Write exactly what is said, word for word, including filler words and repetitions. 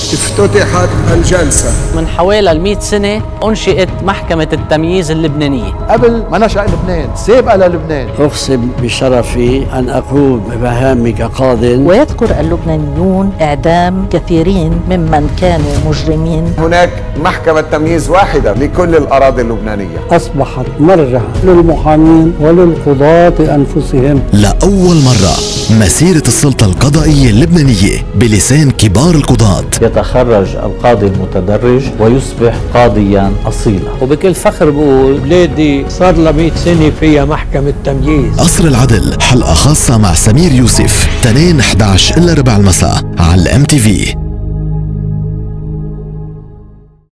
افتتحت الجلسة. من حوالي مئة سنة أنشئت محكمة التمييز اللبنانية. قبل ما نشأ لبنان سابقة للبنان. أقسم بشرفي أن أقوم بمهامي كقاض. ويذكر اللبنانيون إعدام كثيرين ممن كانوا مجرمين. هناك محكمة تمييز واحدة لكل الأراضي اللبنانية. أصبحت مرجع للمحامين وللقضاة أنفسهم. لأول مرة مسيرة السلطة القضائية اللبنانية بلسان كبار القضاة. يتخرج القاضي المتدرج ويصبح قاضيا أصيلا. وبكل فخر بقول بلادي صار لها مئة سنة فيها محكمة تمييز. قصر العدل، حلقة خاصة مع سمير يوسف، تنين إحدى عشر إلا ربع المساء على الام تي في.